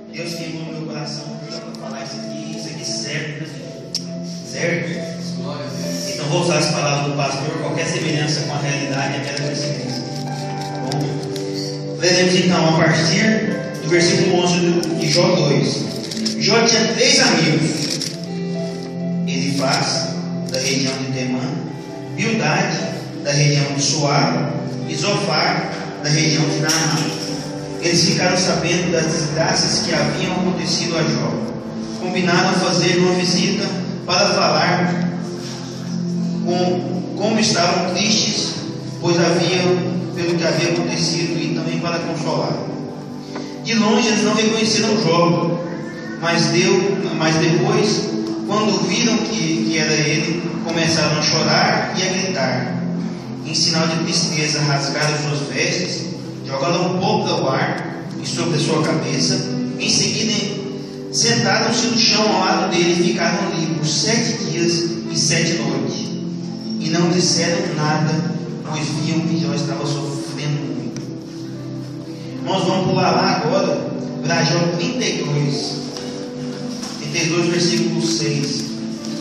Deus queimou no meu coração para falar isso aqui certo, certo? Então vou usar as palavras do pastor, qualquer semelhança com a realidade é mera coincidência. Bom, veremos então a partir do versículo 11 de Jó 2. Jó tinha 3 amigos: Elifaz, da região de Temã, Bildade, da região de Suá, e Zofar, da região de Naamá. Eles ficaram sabendo das desgraças que haviam acontecido a Jó. Combinaram fazer uma visita para falar como estavam tristes, pois pelo que havia acontecido, e também para consolar. De longe eles não reconheceram Jó, mas depois, quando viram que era ele, começaram a chorar e a gritar. Em sinal de tristeza, rasgaram suas vestes, jogaram um pouco ao ar e sobre a sua cabeça. Em seguida, sentaram-se no chão ao lado dele e ficaram ali por 7 dias e 7 noites. E não disseram nada, pois viam que Jó estava sofrendo muito. Nós vamos pular lá agora para Jó 32, versículo 6.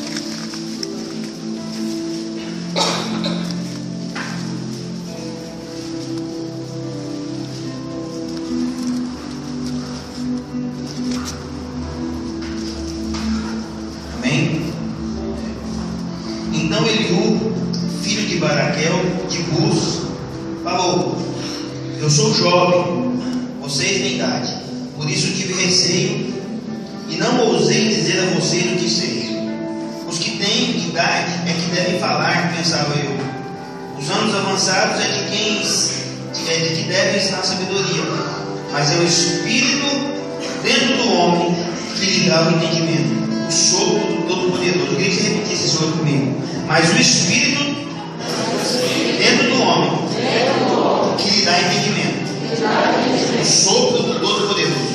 Então Eliú, filho de Baraquel, de Bus, falou: eu sou jovem, vocês têm idade, por isso tive receio e não ousei dizer a vocês o que sei. Os que têm idade é que devem falar, pensava eu. Os anos avançados é de que devem estar a sabedoria, mas é o Espírito dentro do homem que lhe dá o entendimento. O sopro do Todo-Poderoso. Eu queria que você repetisse esse outro comigo. Mas o Espírito dentro do homem que lhe dá entendimento. O sopro do Todo-Poderoso.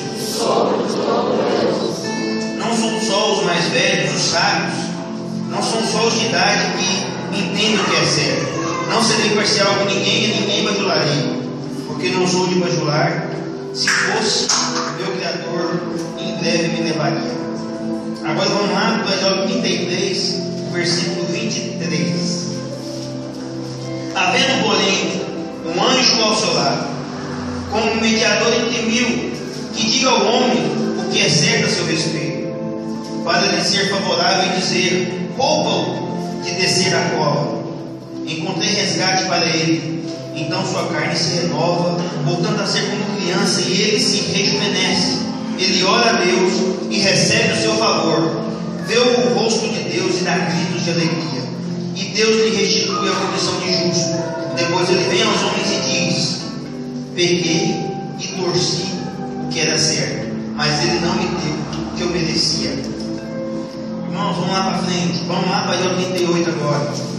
Não são só os mais velhos, os sábios. Não são só os de idade que entendem o que é certo. Não serei parcial com ninguém e ninguém bajularei. Porque não sou de bajular. Se fosse, meu Criador em breve me levaria. Agora vamos lá para Jó 33, versículo 23. Havendo, porém, um anjo ao seu lado, como mediador entre 1000, que diga ao homem o que é certo a seu respeito, para lhe ser favorável e dizer: poupa-o de descer a cova. Encontrei resgate para ele. Então sua carne se renova, voltando a ser como criança, e ele se rejuvenesce. Ele ora a Deus e recebe o seu favor, vê o rosto de Deus e dá gritos de alegria, e Deus lhe restitui a condição de justo. Depois ele vem aos homens e diz: pequei e torci o que era certo, mas ele não me deu o que eu merecia. Irmãos, vamos lá para frente, vamos lá para Jó 38 agora.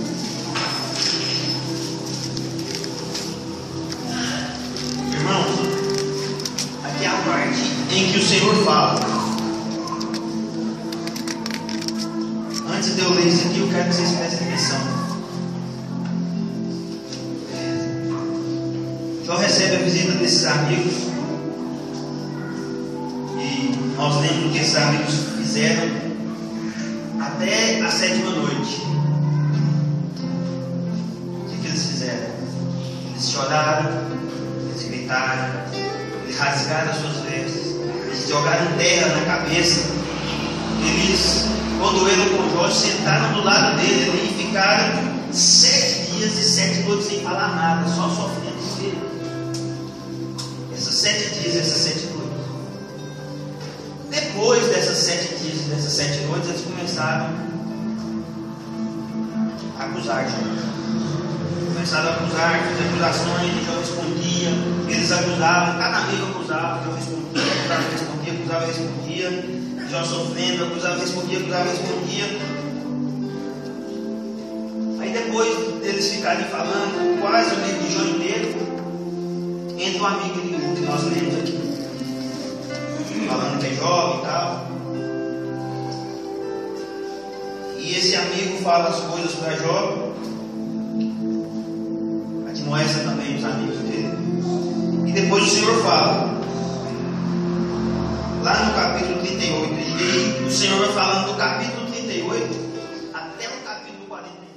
Irmãos, aqui é a parte em que o Senhor fala. Antes de eu ler isso aqui, eu quero que vocês prestem atenção. Jó recebe a visita desses amigos, e nós lemos o que esses amigos fizeram até a 7ª noite. O que eles fizeram? Eles choraram, eles gritaram, eles rasgaram as suas vestes, eles jogaram terra na cabeça. Eles, quando ele com Jó, sentaram do lado dele ali e ficaram 7 dias e 7 noites sem falar nada, só sofrendo com ele. Essas 7 dias e essas 7 noites. Depois dessas 7 dias e dessas 7 noites, eles começaram a acusar Jó. Começaram a acusar, fazer acusações, e Jó respondia. Eles acusavam, cada amigo acusava, Jó respondia, acusava, respondia. Jó sofrendo, acusava, respondia. Aí depois deles ficarem falando quase o livro de Jó inteiro, entra um amigo que nós lemos aqui, falando que é jovem e tal. E esse amigo fala as coisas para Jó, admoesta também os amigos dele. E depois o Senhor fala: lá no capítulo 38. E o Senhor vai falando do capítulo 38 até o capítulo 41.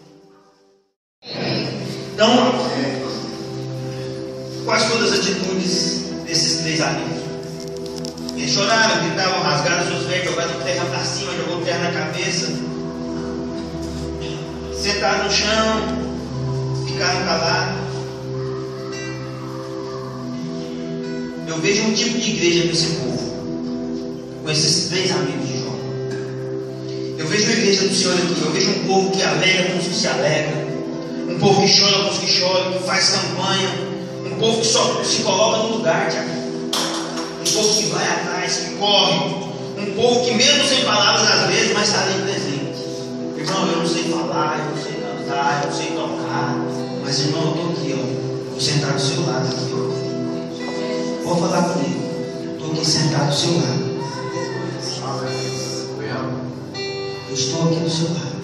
Então, quais foram as atitudes desses 3 amigos? Eles choraram, gritavam, rasgaram seus vestes, jogaram terra para cima, jogou terra na cabeça, sentaram no chão, ficaram calados. Eu vejo um tipo de igreja com esse povo, com esses 3 amigos de Jó. Eu vejo a igreja do Senhor aqui. Eu vejo um povo que alegra com os que se alegram, um povo que chora com os que choram, que faz campanha, um povo que só se coloca no lugar, Tiago. Um povo que vai atrás, que corre, um povo que mesmo sem palavras às vezes, mas está ali presente. Irmão, eu não sei falar, eu não sei cantar, eu não sei tocar, mas irmão, eu estou aqui, ó. Vou sentar do seu lado aqui, ó. Vou falar comigo. Estou aqui sentado do seu lado. Eu estou aqui do seu lado.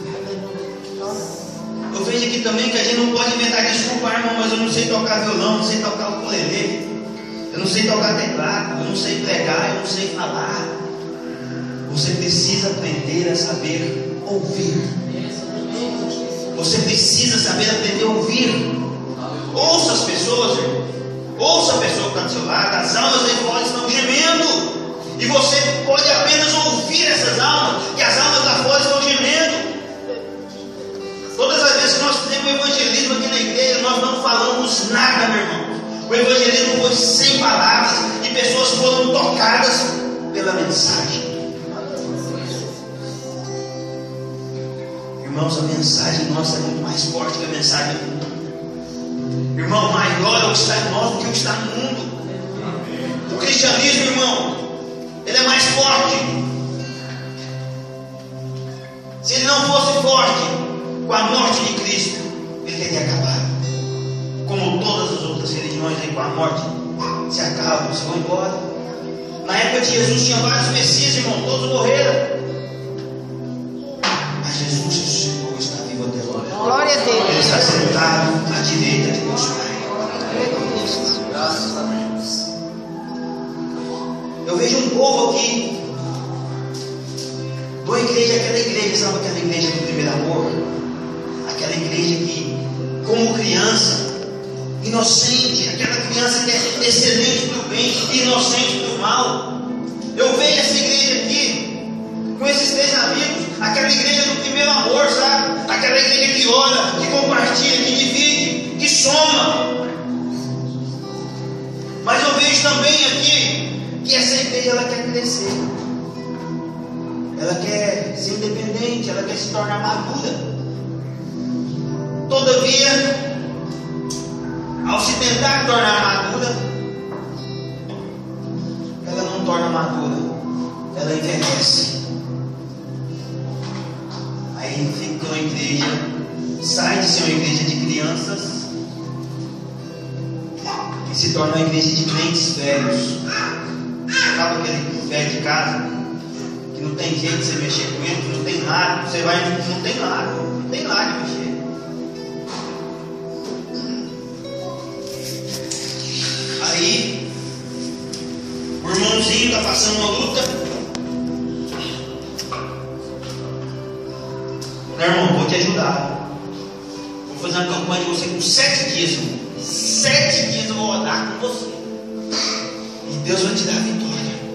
Eu vejo aqui também que a gente não pode inventar desculpa, irmão, mas eu não sei tocar violão, não sei tocar o ukulele, eu não sei tocar teclado, eu não sei pregar, eu não sei falar. Você precisa aprender a saber ouvir. Você precisa saber aprender a ouvir. Ouça as pessoas, irmão. Ouça a pessoa que está do seu lado. As almas aí fora estão gemendo, e você pode apenas ouvir essas almas, que as almas lá fora estão gemendo. Todas as vezes que nós fizemos evangelismo aqui na igreja, nós não falamos nada, meu irmão. O evangelismo foi sem palavras, e pessoas foram tocadas pela mensagem. Irmãos, a mensagem nossa é muito mais forte que a mensagem do mundo. Irmão, maior é o que está em nós do que o que está no mundo. O cristianismo, irmão, ele é mais forte. Se ele não fosse forte, com a morte de Cristo, ele teria acabado. Como todas as outras religiões aí, com a morte se acabam, se vão embora. Na época de Jesus tinha vários messias, irmão, todos morreram. Mas Jesus ressuscitou, está vivo até agora. Glória a Deus. Ele está sentado à direita de Deus Pai. Graças a Deus. Eu vejo um povo aqui, boa igreja, aquela igreja, sabe aquela igreja do primeiro amor? Aquela igreja que, como criança, inocente, aquela criança que é excelente para o bem e inocente para o mal. Eu vejo essa igreja aqui, com esses 3 amigos, aquela igreja do primeiro amor, sabe? Aquela igreja que ora, que compartilha, que divide, que soma. Mas eu vejo também aqui que essa igreja ela quer crescer, ela quer ser independente, ela quer se tornar madura. Todavia, ao se tentar tornar madura, ela não torna madura, ela envelhece. Aí fica uma igreja, sai de ser uma igreja de crianças e se torna uma igreja de crentes velhos. Sabe aquele velho de casa que não tem jeito de você mexer com ele, que não tem nada, você vai, não tem nada de mexer. Aí o irmãozinho está passando uma luta. Meu irmão, vou te ajudar. Vou fazer uma campanha de você com 7 dias, irmão. 7 dias eu vou orar com você, e Deus vai te dar a vitória.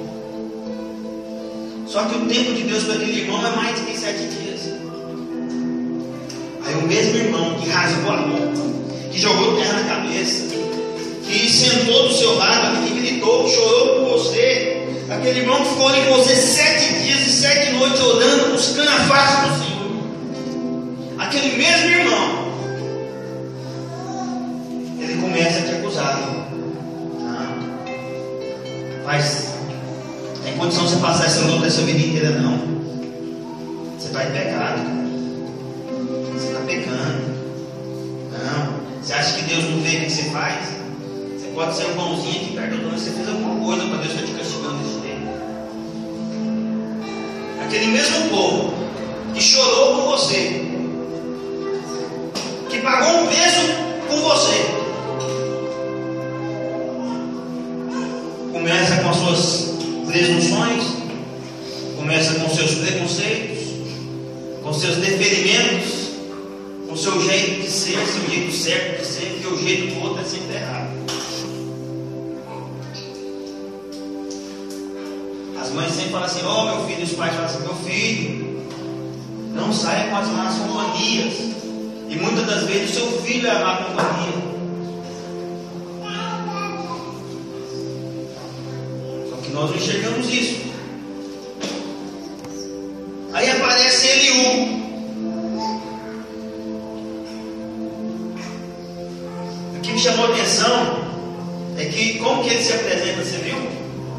Só que o tempo de Deus para aquele irmão é mais do que 7 dias. Aí o mesmo irmão que rasgou a roupa, que jogou terra na cabeça, que sentou do seu lado, que gritou, que chorou por você, aquele irmão que ficou ali com você 7 dias e 7 noites orando, buscando a face do Senhor, aquele mesmo irmão, ele começa a te acusar. Não, mas tem condição de você passar essa luta essa vida inteira? Não. Você está em pecado, você está pecando. Não. Você acha que Deus não vê o que você faz? Você pode ser um bonzinho aqui perto do dono, você fez alguma coisa para Deus estar te castigando desse jeito. Aquele mesmo povo que chorou por você, que pagou um preço por você, começa com as suas presunções, começa com seus preconceitos, com seus deferimentos, com seu jeito de ser, seu jeito certo de ser, porque o jeito do outro é sempre errado. As mães sempre falam assim: ó, meu filho, os pais falam assim: meu filho, não saia com as más companhias. E muitas das vezes o seu filho é a má companhia. Só que nós não enxergamos isso. Aí aparece Eliú. O que me chamou a atenção é que como que ele se apresenta, você viu?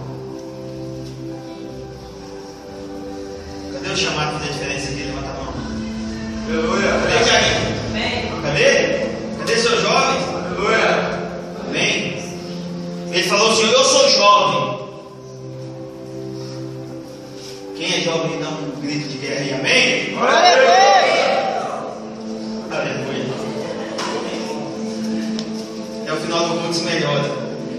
Cadê o chamado para fazer a diferença aqui? Levanta a mão. Aleluia. Cadê, Thiaguinho? Cadê? Cadê seu jovem? Aleluia. Amém? Ele falou assim: eu sou jovem. Quem é jovem dá um grito de guerra aí, amém? Aleluia. É o final do culto, se melhora.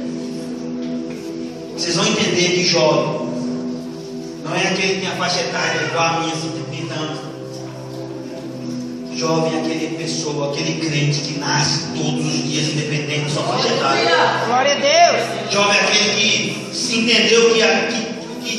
Vocês vão entender que jovem não é aquele que tem a faixa etária igual a minha, assim, de 30 anos. Jovem é aquele pessoa, aquele crente que nasce todos os dias, independente da sua faixa etária. Glória a Deus. Jovem é aquele que se entendeu que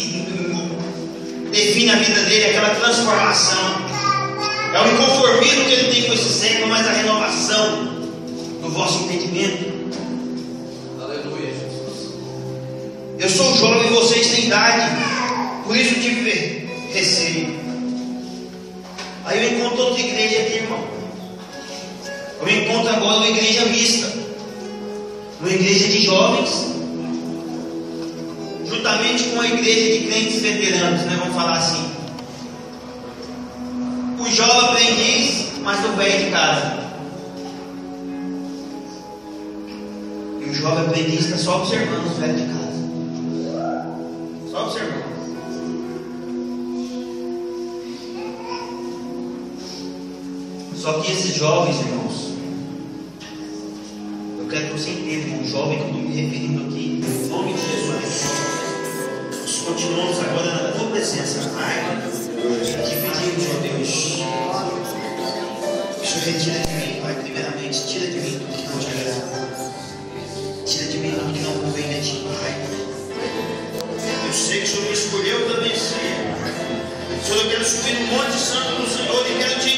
define a vida dele, aquela transformação. É o inconformismo que ele tem com esse século, mas a renovação do vosso entendimento. Aleluia, Jesus. Eu sou jovem e vocês têm idade, por isso tive receio. Aí eu encontro outra igreja aqui, irmão. Eu encontro agora uma igreja mista, uma igreja de jovens, juntamente com a igreja de crentes veteranos, né? Vamos falar assim. O jovem aprendiz, mas o velho de casa. E o jovem aprendiz está só observando os velhos de casa. Só observando. Só que esses jovens, irmãos, eu quero que você entenda, um jovem que eu estou me referindo aqui, em nome de Jesus. Nós continuamos agora na tua presença, Pai. Te pedimos, ó Deus, que o Senhor retira de mim, Pai, primeiramente, tira de mim tudo que não te agrada. Tira de mim tudo que não convém de ti, Pai. Eu sei que o Senhor me escolheu também, Senhor. Senhor, eu quero subir no Monte Santo do Senhor e quero te